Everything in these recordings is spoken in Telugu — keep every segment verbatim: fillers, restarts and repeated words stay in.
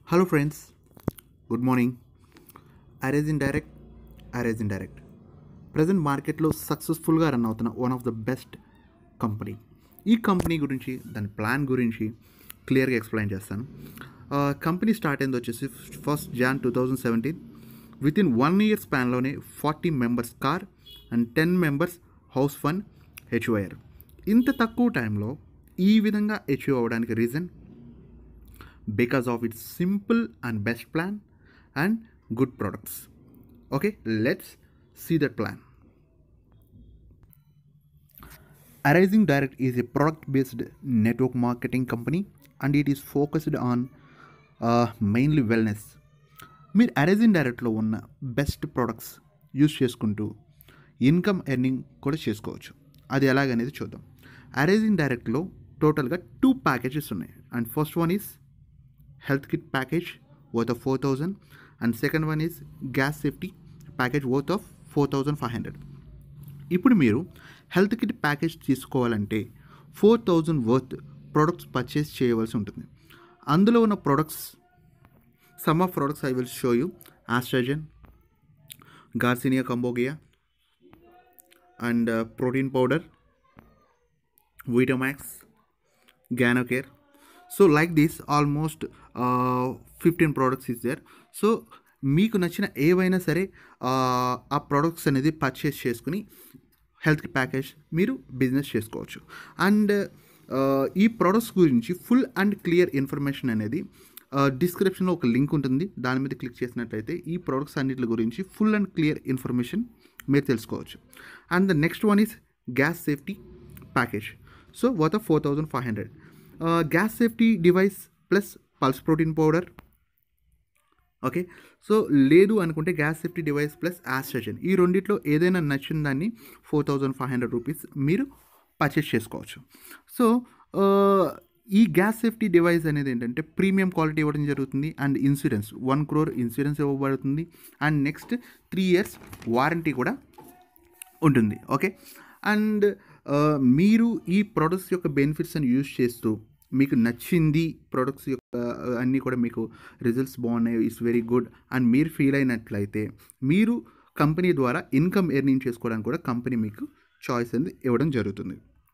Hello friends, good morning. Arise Indirect, Arise Indirect. Present మార్కెట్లో సక్సెస్ఫుల్గా రన్ అవుతున్న one of the best company. ఈ కంపెనీ గురించి దాని ప్లాన్ గురించి క్లియర్గా ఎక్స్ప్లెయిన్ చేస్తాను. కంపెనీ స్టార్ట్ అయింది వచ్చేసి first Jan two thousand seventeen. With in one year స్పాన్లోనే forty members car and ten members house fund achieve అయ్యారు. ఇంత తక్కువ టైంలో ఈ విధంగా అచీవ్ అవ్వడానికి reason because of its simple and best plan and good products. Okay, let's see that plan. Arising Direct is a product based network marketing company and it is focused on uh, mainly wellness. మీరు అరైజింగ్ డైరెక్ట్లో ఉన్న బెస్ట్ ప్రొడక్ట్స్ యూస్ చేసుకుంటూ ఇన్కమ్ ఎర్నింగ్ కూడా చేసుకోవచ్చు. అది ఎలాగనేది చూద్దాం. అరైజింగ్ డైరెక్ట్లో టోటల్గా టూ ప్యాకేజెస్ ఉన్నాయి. And first one is health kit package worth of four thousand and second one is gas safety package worth of four thousand five hundred. ఇప్పుడు మీరు హెల్త్ కిట్ ప్యాకేజ్ తీసుకోవాలంటే four thousand worth products purchase చేయవలసి ఉంటుంది. అందులో ఉన్న products some of products I will show you. ఆస్ట్రాజన్, garcinia cambogia and protein powder, Vitamax, Ganocare. So like this almost fifteen products is there. So మీకు నచ్చిన ఏవైనా సరే ఆ ప్రోడక్ట్స్ అనేది పర్చేస్ చేసుకుని హెల్త్ ప్యాకేజ్ మీరు బిజినెస్ చేసుకోవచ్చు. అండ్ ఈ ప్రోడక్ట్స్ గురించి ఫుల్ అండ్ క్లియర్ ఇన్ఫర్మేషన్ అనేది డిస్క్రిప్షన్లో ఒక లింక్ ఉంటుంది. దాని మీద క్లిక్ చేసినట్లయితే ఈ ప్రోడక్ట్స్ అన్నిటి గురించి ఫుల్ అండ్ క్లియర్ ఇన్ఫర్మేషన్ మీరు తెలుసుకోవచ్చు. And the next one is gas safety package. So worth of four thousand five hundred. Gas safety device plus pulse protein powder. Okay, so లేదు అనుకుంటే గ్యాస్ సేఫ్టీ డివైస్ ప్లస్ ఆస్ట్రాజన్, ఈ రెండిట్లో ఏదైనా నచ్చిన దాన్ని four thousand five hundred rupees మీరు పర్చేస్ చేసుకోవచ్చు. సో ఈ గ్యాస్ సేఫ్టీ డివైస్ అనేది ఏంటంటే ప్రీమియం క్వాలిటీ ఇవ్వడం జరుగుతుంది. And insurance one crore insurance ఇవ్వబడుతుంది. And next three years warranty కూడా ఉంటుంది. ఓకే, అండ్ మీరు ఈ ప్రొడక్ట్స్ యొక్క బెనిఫిట్స్ అని యూజ్ చేస్తూ మీకు నచ్చింది ప్రొడక్ట్స్ యొక్క అన్నీ కూడా మీకు రిజల్ట్స్ బాగున్నాయి, ఇట్స్ వెరీ గుడ్ అండ్ మీరు ఫీల్ అయినట్లయితే మీరు కంపెనీ ద్వారా ఇన్కమ్ ఎర్నింగ్ చేసుకోవడానికి కూడా కంపెనీ మీకు చాయిస్ అనేది ఇవ్వడం జరుగుతుంది.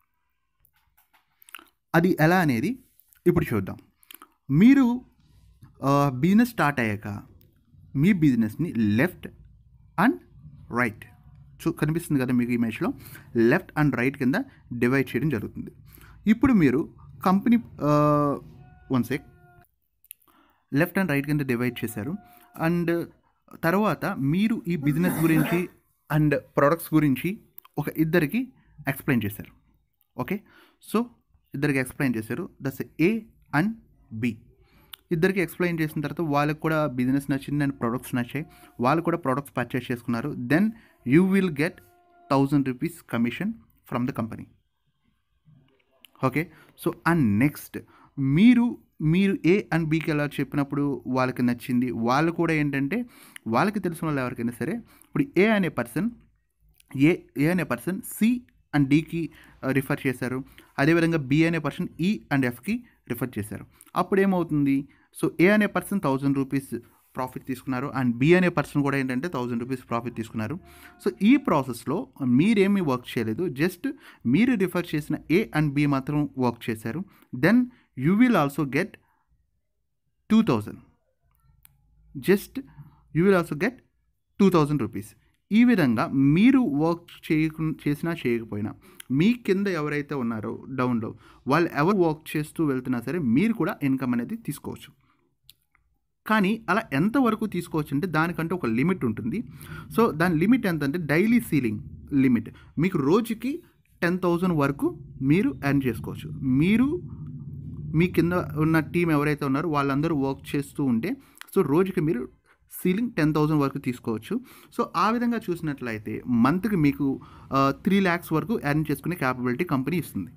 అది ఎలా అనేది ఇప్పుడు చూద్దాం. మీరు బిజినెస్ స్టార్ట్ అయ్యాక మీ బిజినెస్ని లెఫ్ట్ అండ్ రైట్ చూ కనిపిస్తుంది కదా మీకు ఇమేజ్లో, లెఫ్ట్ అండ్ రైట్ కింద డివైడ్ చేయడం జరుగుతుంది. ఇప్పుడు మీరు company one sec left and right కింద డివైడ్ చేశారు. అండ్ తర్వాత మీరు ఈ బిజినెస్ గురించి అండ్ ప్రొడక్ట్స్ గురించి ఒక ఇద్దరికి ఎక్స్ప్లెయిన్ చేశారు. ఓకే, సో ఇద్దరికి ఎక్స్ప్లెయిన్ చేశారు. That's A and B. ఇద్దరికి ఎక్స్ప్లెయిన్ చేసిన తర్వాత వాళ్ళకి కూడా బిజినెస్ నచ్చింది అండ్ ప్రొడక్ట్స్ నచ్చాయి, వాళ్ళు కూడా ప్రొడక్ట్స్ పర్చేస్ చేసుకున్నారు. Then you will get thousand rupees commission from the company. Okay, so and next మీరు మీరు ఏ అండ్ బీకి ఎలా చెప్పినప్పుడు వాళ్ళకి నచ్చింది, వాళ్ళు కూడా ఏంటంటే వాళ్ళకి తెలిసిన వాళ్ళు ఎవరికైనా సరే ఇప్పుడు ఏ అనే పర్సన్ ఏ ఏ అనే పర్సన్ సి అండ్ డీకి రిఫర్ చేశారు. అదేవిధంగా బి అనే పర్సన్ ఈ అండ్ ఎఫ్కి రిఫర్ చేశారు. అప్పుడు ఏమవుతుంది, సో ఏ అనే పర్సన్ థౌజండ్ రూపీస్ ప్రాఫిట్ తీసుకున్నారు అండ్ బి అనే పర్సన్ కూడా ఏంటంటే థౌజండ్ రూపీస్ ప్రాఫిట్ తీసుకున్నారు. సో ఈ ప్రాసెస్లో మీరేమీ వర్క్ చేయలేదు, జస్ట్ మీరు రిఫర్ చేసిన ఏ అండ్ బి మాత్రం వర్క్ చేశారు. Then you will also get two thousand just you will also get two thousand rupees. ఈ విధంగా మీరు వర్క్ చేయకు చేసినా చేయకపోయినా మీ కింద ఎవరైతే ఉన్నారో డౌన్లో వాళ్ళు ఎవరు వర్క్ చేస్తూ వెళ్తున్నా సరే మీరు కూడా ఇన్కమ్ అనేది తీసుకోవచ్చు. కానీ అలా ఎంతవరకు తీసుకోవచ్చు అంటే దానికంటే ఒక లిమిట్ ఉంటుంది. సో దాని లిమిట్ ఎంతంటే డైలీ సీలింగ్ లిమిట్. మీకు రోజుకి టెన్ థౌజండ్ వరకు మీరు ఎర్న్ చేసుకోవచ్చు. మీరు మీ కింద ఉన్న టీం ఎవరైతే ఉన్నారో వాళ్ళందరూ వర్క్ చేస్తూ ఉంటే సో రోజుకి మీరు సీలింగ్ టెన్ థౌజండ్ వరకు తీసుకోవచ్చు. సో ఆ విధంగా చూసినట్లయితే మంత్కి మీకు త్రీ ల్యాక్స్ వరకు ఎర్న్ చేసుకునే క్యాపబిలిటీ కంపెనీ ఇస్తుంది.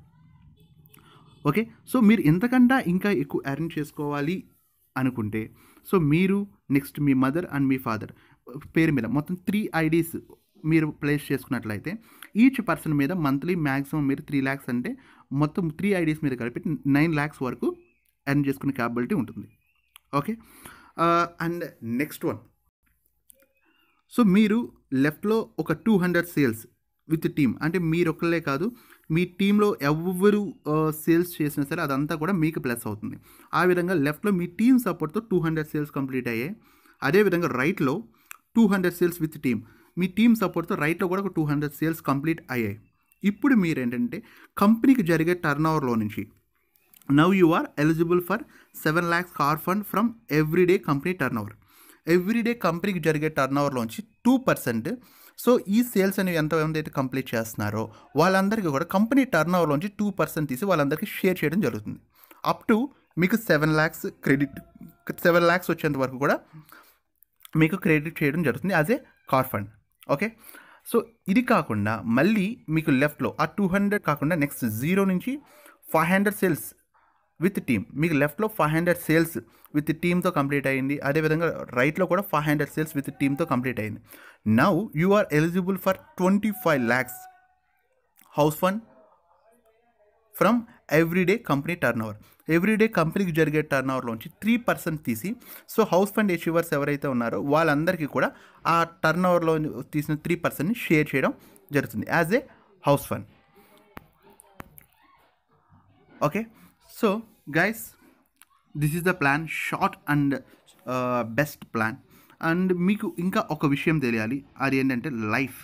ఓకే, సో మీరు ఎంతకంటే ఇంకా ఎక్కువ ఎర్న్ చేసుకోవాలి అనుకుంటే సో మీరు నెక్స్ట్ మీ మదర్ అండ్ మీ ఫాదర్ పేరు మీద మొత్తం త్రీ ఐడీస్ మీరు ప్లేస్ చేసుకున్నట్లయితే ఈచ్ పర్సన్ మీద మంత్లీ మ్యాక్సిమం మీరు త్రీ ల్యాక్స్ అంటే మొత్తం త్రీ ఐడీస్ మీద కలిపి నైన్ ల్యాక్స్ వరకు ఎర్న్ చేసుకునే క్యాపబిలిటీ ఉంటుంది. Okay. And next one, so మీరు లెఫ్ట్లో ఒక two hundred sales with team, అంటే మీరు ఒక్కళ్ళే కాదు, మీ టీంలో ఎవరు సేల్స్ చేసినా సరే అదంతా కూడా మీకు ప్లస్ అవుతుంది. ఆ విధంగా లెఫ్ట్లో మీ టీమ్ సపోర్ట్తో టూ హండ్రెడ్ సేల్స్ కంప్లీట్ అయ్యాయి. అదేవిధంగా రైట్లో two hundred sales with team, మీ టీమ్ సపోర్ట్తో రైట్లో కూడా ఒక టూ హండ్రెడ్ సేల్స్ కంప్లీట్ అయ్యాయి. ఇప్పుడు మీరు ఏంటంటే కంపెనీకి జరిగే టర్న్ ఓవర్లో నుంచి now you are eligible for seven lakhs car fund from everyday company turnover. Everyday కంపెనీకి జరిగే టర్న్ ఓవర్లోంచి టూ పర్సెంట్, సో ఈ సేల్స్ అనేవి ఎంతమంది అయితే కంప్లీట్ చేస్తున్నారో వాళ్ళందరికీ కూడా కంపెనీ టర్న్ ఓవర్లోంచి టూ పర్సెంట్ తీసి వాళ్ళందరికీ షేర్ చేయడం జరుగుతుంది. అప్ టు మీకు seven lakhs credit seven lakhs వచ్చేంత వరకు కూడా మీకు క్రెడిట్ చేయడం జరుగుతుంది as a car fund. Okay, so ఇది కాకుండా మళ్ళీ మీకు లెఫ్ట్లో ఆ టూ హండ్రెడ్ కాకుండా నెక్స్ట్ జీరో నుంచి five hundred sales with team, మీకు లెఫ్ట్లో ఫైవ్ హండ్రెడ్ సేల్స్ విత్ టీమ్తో కంప్లీట్ అయ్యింది. అదేవిధంగా రైట్లో కూడా ఫైవ్ హండ్రెడ్ సేల్స్ విత్ టీమ్తో కంప్లీట్ అయ్యింది. Now you are eligible for twenty five lakhs house fund from everyday company turnover. Everyday కంపెనీకి జరిగే టర్న్ ఓవర్లోంచి త్రీ పర్సెంట్ తీసి, సో హౌస్ ఫండ్ అచీవర్స్ ఎవరైతే ఉన్నారో వాళ్ళందరికీ కూడా ఆ టర్న్ ఓవర్లో తీసిన త్రీ పర్సెంట్ని షేర్ చేయడం జరుగుతుంది as a house fund. Okay, so guys this is the plan, short and best plan. And మీకు ఇంకా ఒక విషయం తెలియాలి, అది ఏంటంటే లైఫ్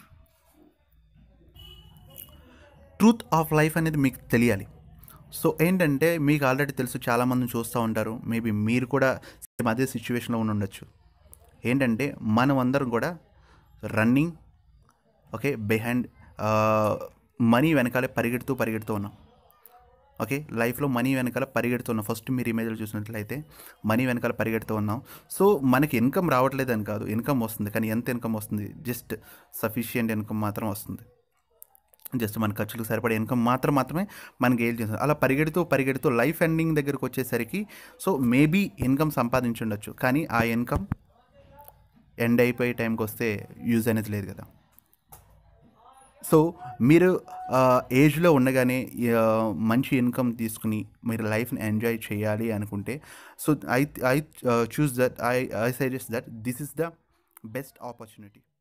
ట్రూత్ ఆఫ్ లైఫ్ అనేది మీకు తెలియాలి. సో ఏంటంటే మీకు ఆల్రెడీ తెలుసు, చాలామందిని చూస్తూ ఉంటారు, మేబీ మీరు కూడా సేమ్ అదే సిచ్యువేషన్లో ఉండి ఉండొచ్చు. ఏంటంటే మనం అందరం కూడా రన్నింగ్, ఓకే, బిహైండ్ మనీ వెనకాలే పరిగెడుతూ పరిగెడుతూ ఉన్నాం. ఓకే, లైఫ్లో మనీ వెనకాల పరిగెడుతున్నాం. ఫస్ట్ మీరు ఇమేజ్లో చూసినట్లయితే మనీ వెనకాల పరిగెడుతూ ఉన్నాం. సో మనకి ఇన్కమ్ రావట్లేదని కాదు, ఇన్కమ్ వస్తుంది, కానీ ఎంత ఇన్కమ్ వస్తుంది? జస్ట్ సఫిషియంట్ ఇన్కమ్ మాత్రం వస్తుంది. జస్ట్ మన ఖర్చులకు సరిపడే ఇన్కమ్ మాత్రం మాత్రమే మనకి ఏం చేస్తుంది. అలా పరిగెడుతూ పరిగెడుతూ లైఫ్ ఎండింగ్ దగ్గరకు వచ్చేసరికి సో మేబీ ఇన్కమ్ సంపాదించుండొచ్చు, కానీ ఆ ఇన్కమ్ ఎండ్ అయిపోయే టైంకి వస్తే యూజ్ అనేది లేదు కదా. సో మీరు ఏజ్లో ఉండగానే మంచి ఇన్కమ్ తీసుకుని మీరు లైఫ్ని ఎంజాయ్ చేయాలి అనుకుంటే, so I I choose that I I suggest that this is the best opportunity.